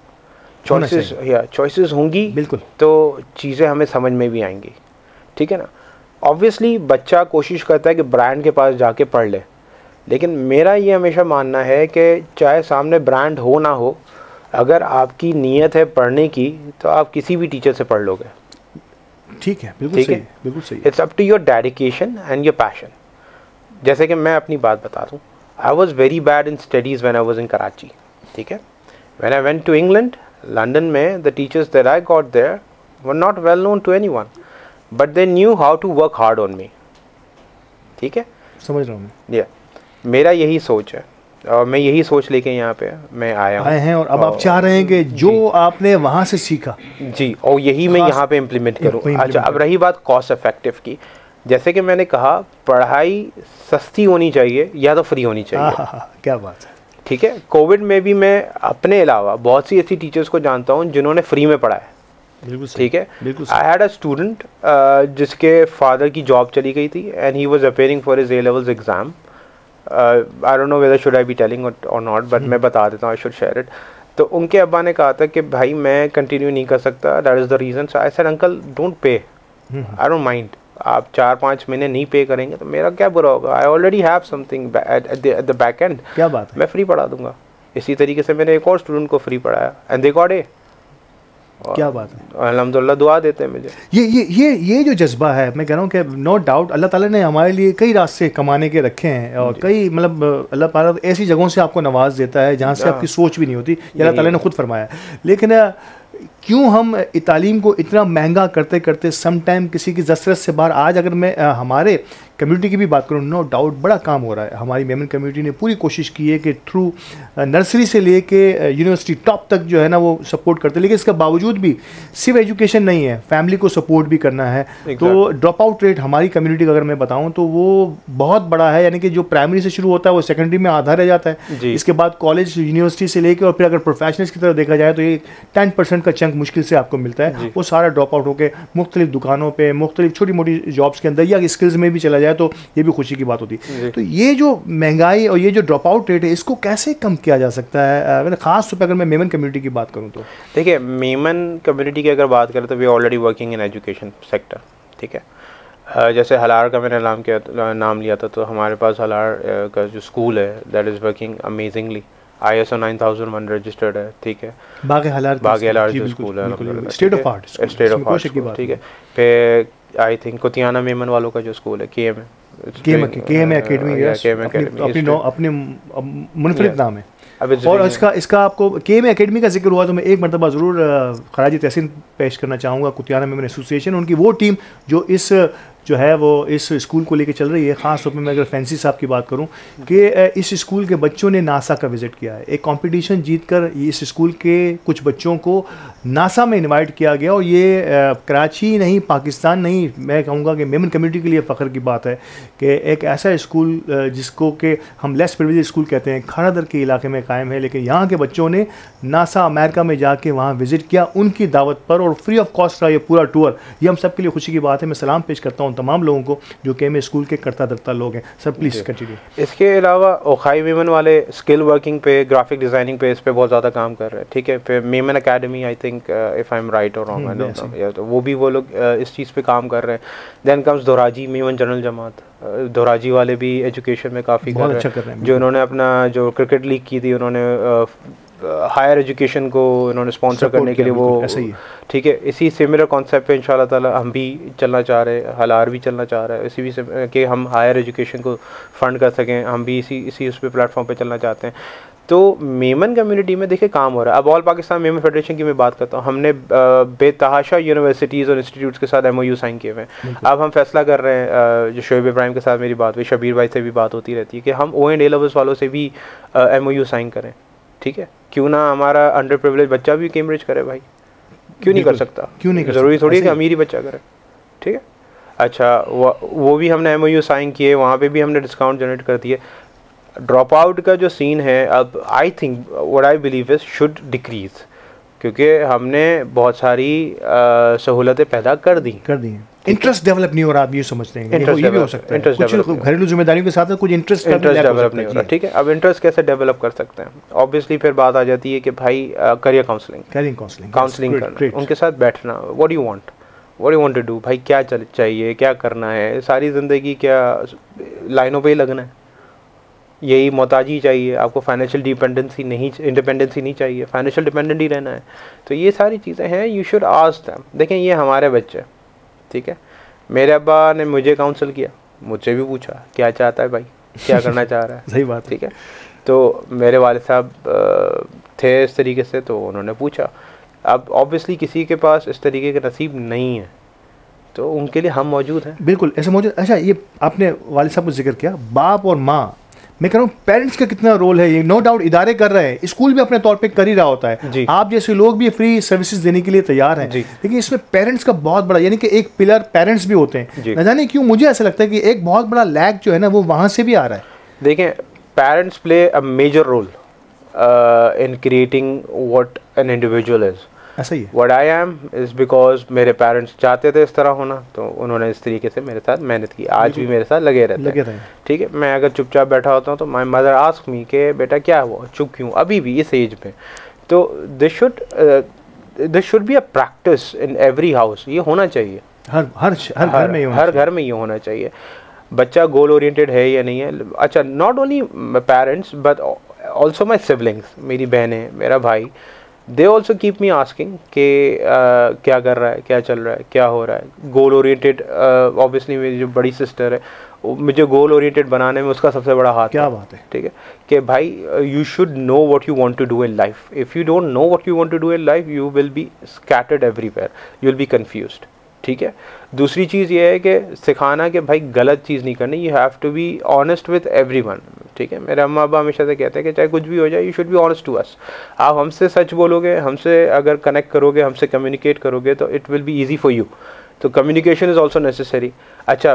होंगी, बिल्कुल, तो चीज़ें हमें समझ में भी आएंगी. ठीक है ना. ऑब्वियसली बच्चा कोशिश करता है कि ब्रांड के पास जाके पढ़ ले, लेकिन मेरा ये हमेशा मानना है कि चाहे सामने ब्रांड हो ना हो, अगर आपकी नीयत है पढ़ने की तो आप किसी भी टीचर से पढ़ लोगे. ठीक है, बिल्कुल सही, बिल्कुल सही. It's up to your dedication and your passion. जैसे कि मैं अपनी बात बता दूँ, I was very bad in studies when I was in Karachi. ठीक है, when I went to England, London में, the teachers that I got there were not well known to anyone, but they knew how to work hard on me. ठीक है, समझ रहा हूँ मैं. या मेरा यही सोच है और मैं यही सोच लेके यहाँ पे मैं आया हैं. और अब आप चाह रहे हैं कि जो आपने वहाँ से सीखा, जी, और यही मैं यहाँ पे इम्प्लीमेंट करूँ. अच्छा, अब रही बात कॉस्ट इफेक्टिव की, जैसे कि मैंने कहा, पढ़ाई सस्ती होनी चाहिए या तो फ्री होनी चाहिए. क्या बात है. ठीक है, कोविड में भी मैं अपने अलावा बहुत सी ऐसी टीचर्स को जानता हूँ जिन्होंने फ्री में पढ़ाया. ठीक है, आई हैड अ स्टूडेंट जिसके फादर की जॉब चली गई थी and he was appearing for his A-levels exam. I don't know whether should I be telling और नॉट, बट मैं बता देता हूँ, आई शुड शेयर इट. तो उनके अब्बा ने कहा था कि भाई मैं कंटिन्यू नहीं कर सकता, that is the reason. So I said uncle don't pay, I don't mind. आप 4-5 महीने नहीं पे करेंगे तो मेरा क्या बुरा होगा. I already have something at the back end. क्या बात है. मैं फ्री पढ़ा दूंगा. इसी तरीके से मैंने एक और स्टूडेंट को फ्री पढ़ाया एंड दे गॉट A. क्या बात है. अल्हम्दुलिल्लाह दुआ देते हैं मुझे. ये जो जज्बा है, मैं कह रहा हूँ कि नो डाउट अल्लाह ताला ने हमारे लिए कई रास्ते कमाने के रखे हैं और कई मतलब अल्लाह ताला ऐसी जगहों से आपको नवाज देता है जहाँ से आपकी सोच भी नहीं होती. अल्लाह ताला ने खुद फरमाया. लेकिन क्यों हम तालीम को इतना महंगा करते करते सम टाइम किसी की जसरत से बाहर. आज अगर मैं हमारे कम्युनिटी की भी बात करूँ, नो डाउट बड़ा काम हो रहा है. हमारी मेमन कम्युनिटी ने पूरी कोशिश की है कि थ्रू नर्सरी से लेके यूनिवर्सिटी टॉप तक जो है ना वो सपोर्ट करते हैं. लेकिन इसका बावजूद भी सिर्फ एजुकेशन नहीं है, फैमिली को सपोर्ट भी करना है. तो ड्रॉप आउट रेट हमारी कम्युनिटी का अगर मैं बताऊँ तो वो बहुत बड़ा है. यानी कि जो प्राइमरी से शुरू होता है वो सेकेंडरी में आधा रह जाता है. इसके बाद कॉलेज यूनिवर्सिटी से लेके और फिर अगर प्रोफेशनल्स की तरफ देखा जाए तो ये 10% का चंक मुश्किल से आपको मिलता है. वो सारा ड्रॉप आउट होकर मुख्तलिफ दुकानों पर, मुख्तलिफ छोटी मोटी जॉब्स के अंदर या स्किल्स में भी चला जाए तो ये भी खुशी की बात होती है. तो ये जो महंगाई और ये जो ड्रॉप आउट रेट है, इसको कैसे कम किया जा सकता है? खास तौर पर अगर मैं मेमन कम्युनिटी की बात करूँ तो देखिए, मेमन कम्युनिटी की अगर बात करें तो we already working in education sector. ठीक है, जैसे हलार का मैंने नाम लिया था, तो हमारे पास हलार का जो स्कूल है that is working amazingly. ISO 9001 registered है. ठीक है, बागे हलार जो स्कूल है, स्टेट ऑफ आर्ट. ठीक है, फिर आई थिंक कुतियाना मेमन वालों का जो स्कूल है KM एकेडमी, अपने मुनफरिद नाम है. और इसका आपको KM एकेडमी का जिक्र हुआ तो मैं एक मरतबा ज़रूर खराज तहसीन पेश करना चाहूँगा कुतियाना मेमन एसोसिएशन, उनकी वो टीम जो जो है वो इस स्कूल को लेके चल रही है. ख़ास तौर पे मैं अगर फैंसी साहब की बात करूं कि इस स्कूल के बच्चों ने नासा का विज़िट किया है. एक कंपटीशन जीतकर इस स्कूल के कुछ बच्चों को नासा में इनवाइट किया गया. और ये कराची नहीं, पाकिस्तान नहीं, मैं कहूँगा कि मेमन कम्युनिटी के लिए फ़ख्र की बात है कि एक ऐसा स्कूल जिसको कि हम लेस प्रिविलेज स्कूल कहते हैं, खानादर के इलाके में कायम है, लेकिन यहाँ के बच्चों ने नासा अमेरिका में जाके वहाँ विज़िट किया उनकी दावत पर, और फ्री ऑफ कॉस्ट रहा ये पूरा टूर. ये हम सब के लिए खुशी की बात है. मैं सलाम पेश करता हूँ उन तमाम लोगों को जो कि में स्कूल के करता धरता लोग हैं। Sir please continue. इसके अलावा ओखाई मीमन वाले स्किल वर्किंग पे, ग्राफिक डिज़ाइनिंग पे, इस पे बहुत ज़्यादा काम कर रहे हैं, ठीक है। फिर Memon academy, I think if I am right और रॉन्ग, तो वो भी वो लोग इस चीज़ पे काम कर रहे हैं। Then comes Doraji Memon general जमात, दोराजी वाले भी एजुकेशन में काफ़ी कर रहे हैं। जो इन्होंने अपना जो क्रिकेट लीग की थी, उन्होंने हायर एजुकेशन को इन्होंने स्पॉन्सर करने के लिए वो, ठीक है। इसी सिमिलर कॉन्सेप्ट पे इंशाल्लाह ताला हम भी चलना चाह रहे हैं, हलार भी चलना चाह रहा है इसी भी कि हम हायर एजुकेशन को फंड कर सकें, हम भी इसी उस पे प्लेटफॉर्म पे चलना चाहते हैं। तो मेमन कम्युनिटी में देखिए काम हो रहा है। अब ऑल पाकिस्तान मेमन फेडरेशन की मैं बात करता हूँ, हमने बेतहाशा यूनिवर्सिटीज़ और इंस्टीट्यूट्स के साथ MOU साइन किए हुए हैं। अब हम फैसला कर रहे हैं, जो शोएब इब्राहिम के साथ मेरी बात हुई, शबीर भाई से भी बात होती रहती है, कि हम O&A लेवल्स वालों से भी MOU साइन करें, ठीक है। क्यों ना हमारा अंडर प्रिविलेज बच्चा भी कैम्ब्रिज करे भाई, क्यों नहीं कर सकता? क्यों नहीं कर ज़रूरी थोड़ी है कि अमीर ही बच्चा करे, ठीक है। अच्छा, वो भी हमने MOU साइन किए, वहाँ पे भी हमने डिस्काउंट जनरेट कर दिए। ड्रॉप आउट का जो सीन है, अब I think what I believe is should decrease, क्योंकि हमने बहुत सारी सहूलतें पैदा कर दी इंटरेस्ट डेवलप नहीं हो रहा, आप ये समझते हैं? ये भी हो सकता है, कुछ घरेलू जिम्मेदारियों के साथ कुछ इंटरेस्ट डेवलप नहीं हो रहा, ठीक है। अब इंटरेस्ट कैसे डेवलप कर सकते हैं? ऑब्वियसली फिर बात आ जाती है कि भाई करियर काउंसलिंग करना, उनके साथ बैठना, what you want to do, भाई क्या चाहिए, क्या करना है, सारी ज़िंदगी क्या लाइनों पे ही लगना है, यही मोहताजी चाहिए आपको, फाइनेंशियल इंडिपेंडेंसी नहीं चाहिए, फाइनेंशियल डिपेंडेंट ही रहना है। तो ये सारी चीज़ें हैं, यू शुड आस्क देम। देखें, ये हमारे बच्चे, ठीक है। मेरे अब्बा ने मुझे काउंसल किया, मुझसे भी पूछा क्या चाहता है भाई, क्या करना चाह रहा है सही बात, ठीक है। तो मेरे वालिद साहब थे इस तरीके से, तो उन्होंने पूछा। अब ऑब्वियसली किसी के पास इस तरीके का नसीब नहीं है, तो उनके लिए हम मौजूद हैं। बिल्कुल ऐसे मौजूद। अच्छा, ये आपने वालिद साहब को जिक्र किया, बाप और माँ, मैं कह रहा हूँ पेरेंट्स का कितना रोल है ये। नो डाउट इदारे कर रहे हैं, स्कूल भी अपने तौर पे कर ही रहा होता है, आप जैसे लोग भी फ्री सर्विसेज देने के लिए तैयार हैं, लेकिन इसमें पेरेंट्स का बहुत बड़ा, यानी कि एक पिलर पेरेंट्स भी होते हैं। न जाने क्यों मुझे ऐसा लगता है कि एक बहुत बड़ा लैग जो है ना, वो वहाँ से भी आ रहा है। देखें, parents play a major role in creating what an individual is. ऐसा ही है। What I am is because मेरे पेरेंट्स चाहते थे इस तरह होना, तो उन्होंने इस तरीके से मेरे साथ मेहनत की, आज भी मेरे साथ लगे रहते हैं, ठीक है। मैं अगर चुपचाप बैठा होता हूँ तो माई मदर आस्क मी कि बेटा क्या हुआ, चुप क्यों, अभी भी इस एज में। तो this should be a practice in every house, ये होना चाहिए, हर घर में ये होना चाहिए। बच्चा गोल ओरिएंटेड है या नहीं है। अच्छा, not only parents but also my siblings, मेरी बहनें, मेरा भाई, they also keep me asking कि क्या कर रहा है, क्या चल रहा है, क्या हो रहा है। गोल ओरिएंटेड, ऑब्वियसली मेरी जो बड़ी सिस्टर है, मुझे गोल ओरिएंटेड बनाने में उसका सबसे बड़ा हाथ, क्या बात है, ठीक है। कि भाई you should know what you want to do in life. If you don't know what you want to do in life, you will be scattered everywhere, you will be confused, ठीक है। दूसरी चीज़ ये है कि सिखाना कि भाई गलत चीज़ नहीं करनी, you have to be honest with everyone, ठीक है। मेरे अम्मा अब्बा हमेशा से कहते हैं कि चाहे कुछ भी हो जाए, you should be honest to us. आप हमसे सच बोलोगे, हमसे अगर कनेक्ट करोगे, हमसे कम्युनिकेट करोगे, तो it will be easy for you. तो कम्युनिकेशन इज़ ऑल्सो नेसेसरी। अच्छा,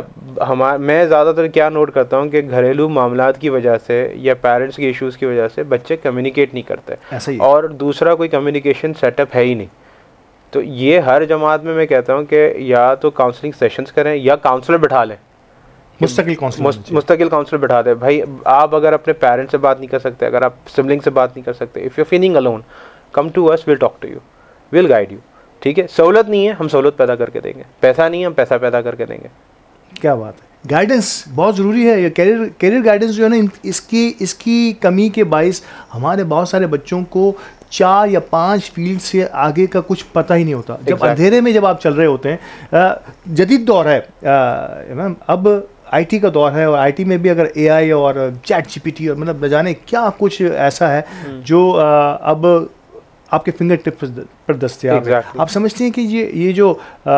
मैं ज़्यादातर क्या नोट करता हूँ कि घरेलू मामलात की वजह से या पेरेंट्स के इश्यूज़ की वजह से बच्चे कम्युनिकेट नहीं करते, और दूसरा कोई कम्युनिकेशन सेटअप है ही नहीं। तो ये हर जमात में मैं कहता हूँ कि या तो काउंसलिंग सेशंस करें या काउंसलर बिठा लें, मुस्तकिल काउंसलर बिठा दें। भाई आप अगर अपने पेरेंट्स से बात नहीं कर सकते, अगर आप सिबलिंग से बात नहीं कर सकते, if you feeling alone, come to us, will talk to you, will guide you, ठीक है। सहूलत नहीं है, हम सहूलत पैदा करके देंगे, पैसा नहीं है, हम पैसा पैदा करके देंगे। क्या बात है। गाइडेंस बहुत ज़रूरी है। ये कैरियर गाइडेंस जो है ना, इसकी कमी के बाइस हमारे बहुत सारे बच्चों को 4 या 5 फील्ड से आगे का कुछ पता ही नहीं होता। जब अंधेरे में जब आप चल रहे होते हैं, जदीद दौर है मैम, अब IT का दौर है, और IT में भी अगर AI और ChatGPT और मतलब न जाने क्या कुछ ऐसा है जो अब आपके फिंगर टिप पर दस्तयाब है। आप समझते हैं कि ये जो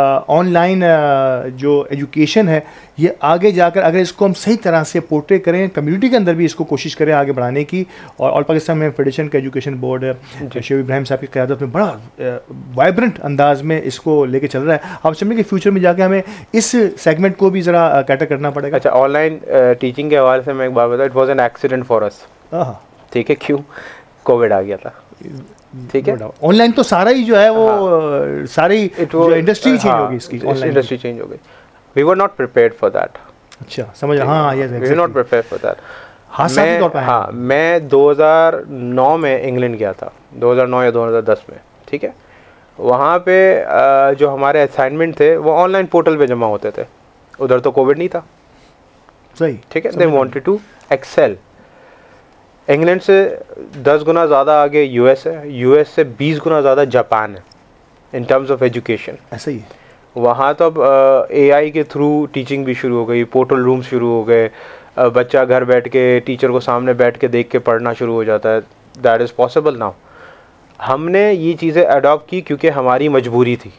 ऑनलाइन जो एजुकेशन है, ये आगे जाकर अगर इसको हम सही तरह से पोर्ट्रे करें, कम्युनिटी के अंदर भी इसको कोशिश करें आगे बढ़ाने की, और ऑल पाकिस्तान में फेडरेशन का एजुकेशन बोर्ड शोएब इब्राहिम साहब की क़यादत में बड़ा वाइब्रेंट अंदाज में इसको लेके चल रहा है। आप समझें कि फ्यूचर में जाके हमें इस सेगमेंट को भी ज़रा कैटर करना पड़ेगा। अच्छा, ऑनलाइन टीचिंग के हवाले से मैं एक बात बताऊँ, it was an accident for us, ठीक है। क्यों? कोविड आ गया था, ठीक है। ऑनलाइन तो सारा ही जो है वो सारी इंडस्ट्री चेंज हो गई, इसकी इंडस्ट्री चेंज हो गई। We were not prepared for that. अच्छा, समझ रहा, हाँ, yes, we were not prepared for that. हाँ, मैं 2009 में इंग्लैंड गया था, 2009 या 2010 में, ठीक है। वहाँ पे जो हमारे असाइनमेंट थे वो ऑनलाइन पोर्टल पे जमा होते थे, उधर तो कोविड नहीं था, सही, ठीक है। They wanted to excel. England से 10 गुना ज़्यादा आगे यूएस है, यूएस से 20 गुना ज़्यादा जापान है इन टर्म्स ऑफ एजुकेशन। ऐसा ही है वहाँ तो अब एआई के थ्रू टीचिंग भी शुरू हो गई, पोर्टल रूम शुरू हो गए, बच्चा घर बैठ के टीचर को सामने बैठ के देख के पढ़ना शुरू हो जाता है। That is possible now. हमने ये चीज़ें अडॉप्ट की क्योंकि हमारी मजबूरी थी,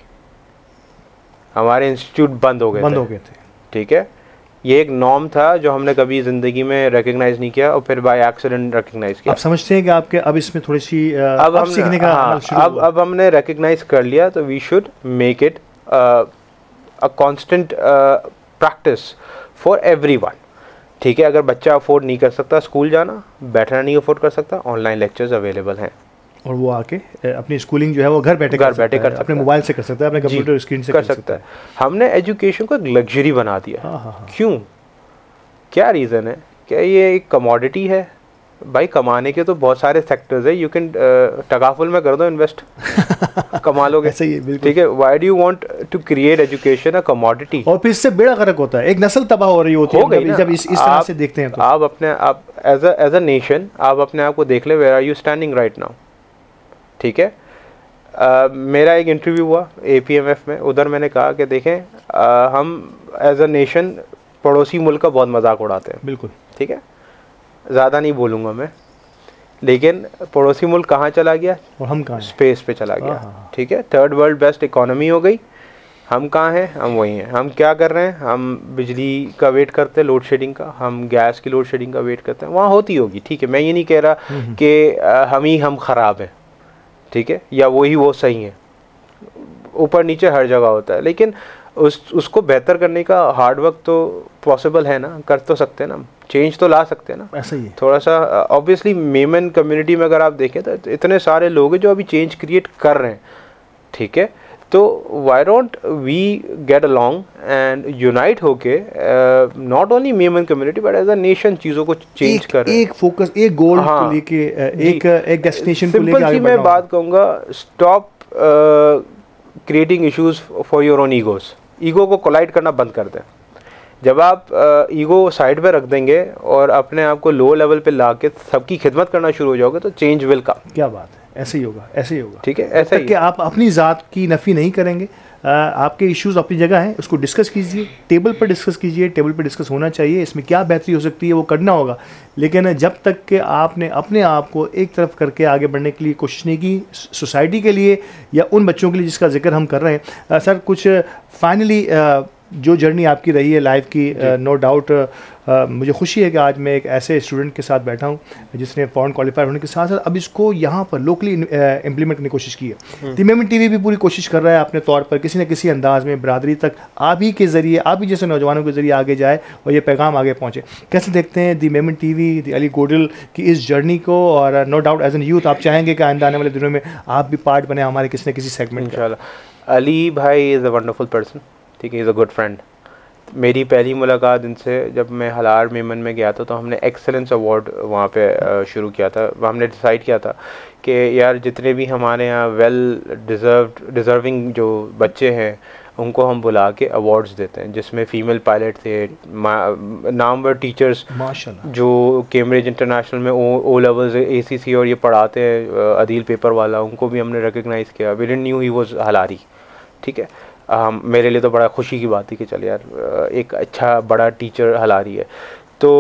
हमारे इंस्टीट्यूट बंद हो गए थे, ठीक है। ये एक नॉर्म था जो हमने कभी ज़िंदगी में रिकग्नाइज़ नहीं किया और फिर बाय एक्सीडेंट रिकग्नाइज़ किया। आप समझते हैं कि आपके अब इसमें थोड़ी सी अब सीखने का अब हमने रिकग्नाइज़ कर लिया, तो we should make it a constant practice for everyone, ठीक है। अगर बच्चा अफोर्ड नहीं कर सकता स्कूल जाना, बैठना नहीं अफोर्ड कर सकता, ऑनलाइन लेक्चर्स अवेलेबल हैं और वो आके अपनी स्कूलिंग जो है वो घर बैठे कर सकता है, अपने मोबाइल से कर सकता है, अपने कंप्यूटर स्क्रीन से कर सकता है। हमने एजुकेशन को एक लग्जरी बना दिया। क्यों, क्या रीज़न है? क्या ये एक कमोडिटी है? भाई कमाने के तो बहुत सारे सेक्टर्स है, यू कैन टकाफुल में कर दो इन्वेस्ट, कमा लोगे, सही है, बिल्कुल, ठीक है। Why do you want to create education a commodity? और फिर इससे बेड़ा गर्क होता है, एक नस्ल तबाह हो रही होती है जब इस तरह से देखते हैं। तो आप अपने आप एज अ नेशन आप अपने आप को देख ले, where are you standing right now, ठीक है। मेरा एक इंटरव्यू हुआ APMF में, उधर मैंने कहा कि देखें हम एज अ नेशन पड़ोसी मुल्क का बहुत मजाक उड़ाते हैं, बिल्कुल, ठीक है। ज़्यादा नहीं बोलूँगा मैं, लेकिन पड़ोसी मुल्क कहाँ चला गया? और हम कहाँ? स्पेस पे चला गया, ठीक है। थर्ड वर्ल्ड बेस्ट इकोनॉमी हो गई, हम कहाँ हैं? हम वहीं हैं। हम क्या कर रहे हैं? हम बिजली का वेट करते हैं, लोड शेडिंग का, हम गैस की लोड शेडिंग का वेट करते हैं। वहाँ होती होगी, ठीक है, मैं ये नहीं कह रहा कि हम ख़राब हैं, ठीक है, या वही वो सही है, ऊपर नीचे हर जगह होता है, लेकिन उसको बेहतर करने का हार्ड वर्क तो पॉसिबल है ना, कर तो सकते हैं ना, चेंज तो ला सकते हैं ना। ऐसा ही है थोड़ा सा। ऑब्वियसली मेमन कम्युनिटी में अगर आप देखें तो इतने सारे लोग हैं जो अभी चेंज क्रिएट कर रहे हैं, ठीक है। तो why don't we get along and unite होके, not only Memon community but as a nation चीज़ों को चेंज कर एक फोकस, एक गोल को लेके, एक डेस्टिनेशन को लेके आगे बढ़ना। मैं बात कहूँगा, stop creating issues for your own egos. Ego को कोलाइड करना बंद कर दें। जब आप ईगो साइड पे रख देंगे और अपने आप को लो लेवल पे ला के सबकी खिदमत करना शुरू हो जाओगे तो चेंज विल कम। क्या बात है, ऐसे ही होगा, ऐसे ही होगा, ठीक है। ऐसा ही कि आप अपनी ज़ात की नफ़ी नहीं करेंगे, आपके इश्यूज़ अपनी जगह हैं, उसको डिस्कस कीजिए, टेबल पर डिस्कस कीजिए, टेबल पर डिस्कस होना चाहिए, इसमें क्या बेहतरी हो सकती है वो करना होगा। लेकिन जब तक कि आपने अपने आप को एक तरफ करके आगे बढ़ने के लिए कोशिश नहीं की, सोसाइटी के लिए या उन बच्चों के लिए जिसका जिक्र हम कर रहे हैं, सर कुछ फाइनली जो जर्नी आपकी रही है लाइफ की, नो डाउट मुझे खुशी है कि आज मैं एक ऐसे स्टूडेंट के साथ बैठा हूँ जिसने फॉरेन क्वालिफाई होने के साथ साथ अब इसको यहाँ पर लोकली इम्प्लीमेंट करने की कोशिश की है। दी मेमन टीवी भी पूरी कोशिश कर रहा है अपने तौर पर किसी न किसी अंदाज में बरादरी तक आप ही के ज़रिए, आप ही जैसे नौजवानों के ज़रिए आगे जाए और ये पैगाम आगे पहुँचे। कैसे देखते हैं the Memon TV, the Ali Godil की इस जर्नी को? और no doubt as an youth आप चाहेंगे कि आइंदा आने वाले दिनों में आप भी पार्ट बने हमारे किसी न किसी सेगमेंट का? अली भाई इज़ अ वंडरफुल पर्सन, ठीक है, इज़ अ गुड फ्रेंड। मेरी पहली मुलाकात इनसे जब मैं हलार मेमन में गया था तो हमने एक्सेलेंस अवार्ड वहाँ पे शुरू किया था। हमने डिसाइड किया था कि यार जितने भी हमारे यहाँ वेल डिज़र्विंग जो बच्चे हैं उनको हम बुला के अवार्ड्स देते हैं, जिसमें फ़ीमेल पायलट थे, नामवर टीचर्स माशाल्लाह जो कैम्ब्रिज इंटरनेशनल में ओ लेवल्स ACC और ये पढ़ाते हैं, अदील पेपर वाला, उनको भी हमने रिकग्नाइज़ किया। We didn't knew he was Halari, ठीक है। मेरे लिए तो बड़ा खुशी की बात थी कि चल यार एक अच्छा बड़ा टीचर हलारी है। तो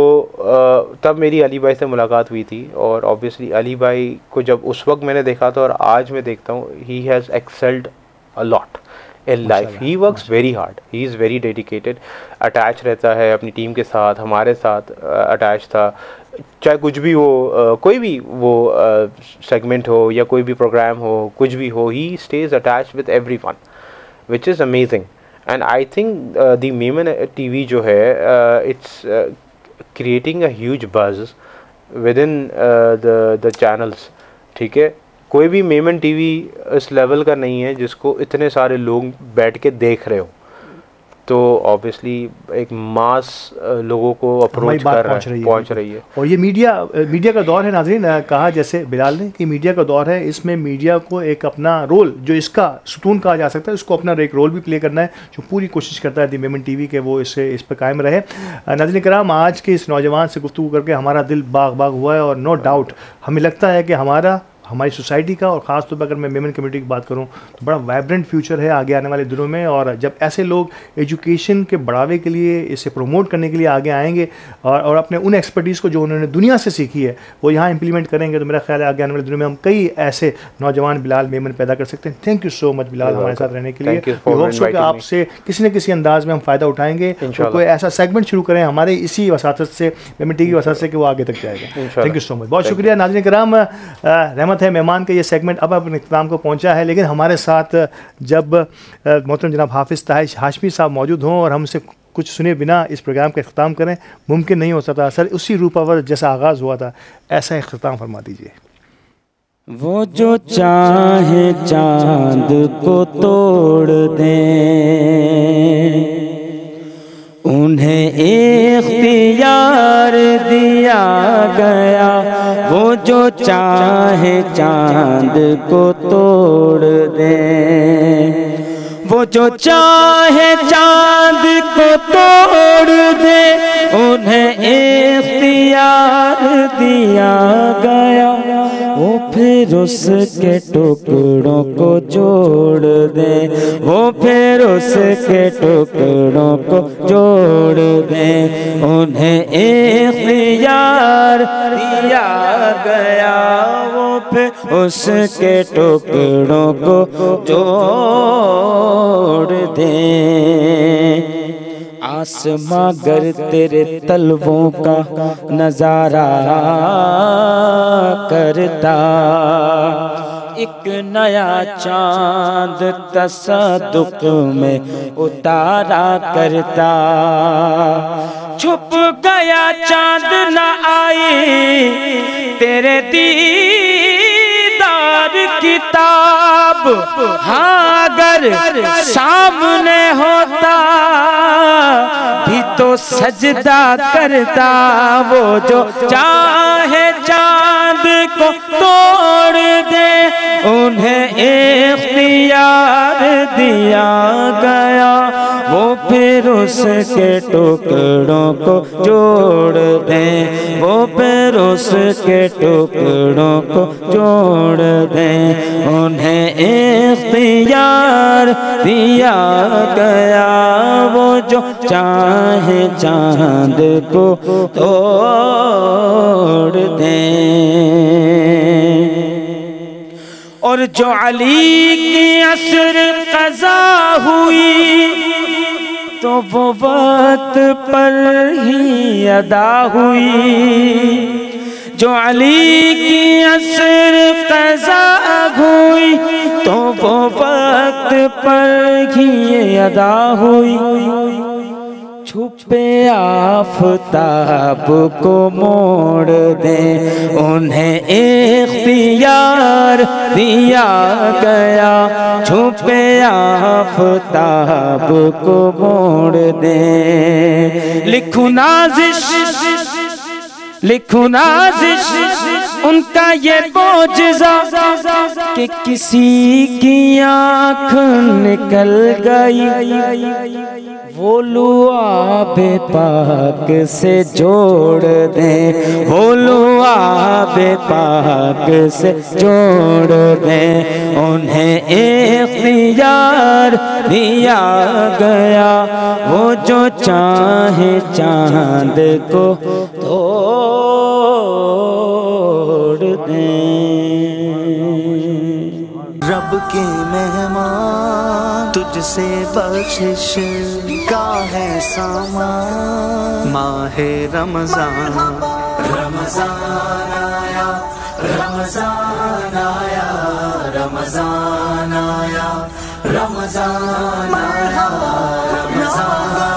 तब मेरी अली भाई से मुलाकात हुई थी और ऑब्वियसली अली भाई को जब उस वक्त मैंने देखा था और आज मैं देखता हूँ, he has excelled a lot in life. He works very hard, he is very dedicated, attach रहता है अपनी टीम के साथ, हमारे साथ अटैच था, चाहे कुछ भी हो, कोई भी वो सेगमेंट हो या कोई भी प्रोग्राम हो, कुछ भी हो, he stays attach with everyone, which is amazing. And I think the Meman TV जो है it's creating a huge buzz within the channels, ठीक है। कोई भी मेमन टीवी इस लेवल का नहीं है जिसको इतने सारे लोग बैठ के देख रहे हो, तो ऑब्वियसली एक मास लोगों को अप्रोच कर रहा है, पहुंच रही है। और ये मीडिया का दौर है नाज़रीन, कहा जैसे बिलाल ने कि मीडिया का दौर है, इसमें मीडिया को एक अपना रोल जो इसका सुतून कहा जा सकता है, उसको अपना एक रोल भी प्ले करना है, जो पूरी कोशिश करता है दी मेमन टीवी के वो इस पर कायम रहे। नाज़रीन कराम, आज के इस नौजवान से गुफ्तगू करके हमारा दिल बाग बाग हुआ है और नो डाउट हमें लगता है कि हमारी सोसाइटी का और ख़ास तौर पर अगर मैं मेमन कम्युनिटी की बात करूं तो बड़ा वाइब्रेंट फ्यूचर है आगे आने वाले दिनों में। और जब ऐसे लोग एजुकेशन के बढ़ावे के लिए, इसे प्रमोट करने के लिए आगे आएंगे और अपने उन एक्सपर्टीज़ को जो उन्होंने दुनिया से सीखी है वो यहाँ इंप्लीमेंट करेंगे, तो मेरा ख्याल है आगे आने वाले दिनों में हम कई ऐसे नौजवान बिलाल मेमन पैदा कर सकते हैं। Thank you so much Bilal हमारे साथ रहने के लिए। होप आपसे किसी न किसी अंदाज में हम फ़ायदा उठाएंगे, तो कोई ऐसा सेगमेंट शुरू करें हमारे इसी वसातत से, मेमन टीवी की वसातत से, कि वो आगे तक जाएगा। थैंक यू सो मच, बहुत शुक्रिया। नाज़रीन कराम, रहमत है मेहमान का ये सेगमेंट अब अपने इख्तिताम को पहुंचा है, लेकिन हमारे साथ जब मोहतरम जनाब हाफिज़ ताहिश हाशमी साहब मौजूद हों और हमसे कुछ सुने बिना इस प्रोग्राम का इख्तिताम करें, मुमकिन नहीं हो सकता। सर, उसी रूपावर जैसा आगाज़ हुआ था ऐसा इख्तिताम फरमा दीजिए। वो जो चाहे चांद को तोड़ दें, उन्हें इख्तियार दिया गया। वो जो चाहे चांद को तोड़ दे, वो जो चाहे चांद को तोड़ दे, उन्हें इख्तियार दिया गया। वो फिर उसके टुकड़ों को जोड़ दे, वो फिर उसके टुकड़ों को जोड़ दे, उन्हें इख्तियार दिया गया। वो फिर उसके टुकड़ों को जोड़ दे। आसमां गर तेरे तलवों का नजारा करता, एक नया चांद तसद्दुक़ में उतारा करता। छुप गया चांद न आई तेरे दीदार किताब, हाँ अगर सामने होता भी तो सजदा करता। वो जो चाहे चांद को तोड़ दे, उन्हें इख्तियार दिया गया। वो फिर उसके टुकड़ों को जोड़ दे, वो फिर उसके टुकड़ों को जोड़ दे, उन्हें इख्तियार दिया गया। वो जो चाहे चांद को तोड़ दे। और जो अली की असर क़ज़ा हुई, तो वो वक्त पर ही अदा हुई। जो अली की असर क़ज़ा हुई, तो वो वक्त पर ही अदा हुई। छुपे आफ़ताब को मोड़ दे, उन्हें इख्तियार दिया गया। छुपे आफ़ताब को मोड़ दे। लिखूं नाज़िश उनका ये मोजज़ा कि किसी की आँख निकल गई। वो लुआबे पाक से जोड़ दे, वो लुआबे पाक से जोड़ दे, उन्हें इख्तियार दिया गया। वो जो चाहे चांद को तोड़ दे। रब के मेहमान तुझसे बख्शिश का है सामान। माहे रमजान, रमजान आया, रमजान आया, रमजान आया, रमजान आया, रमजान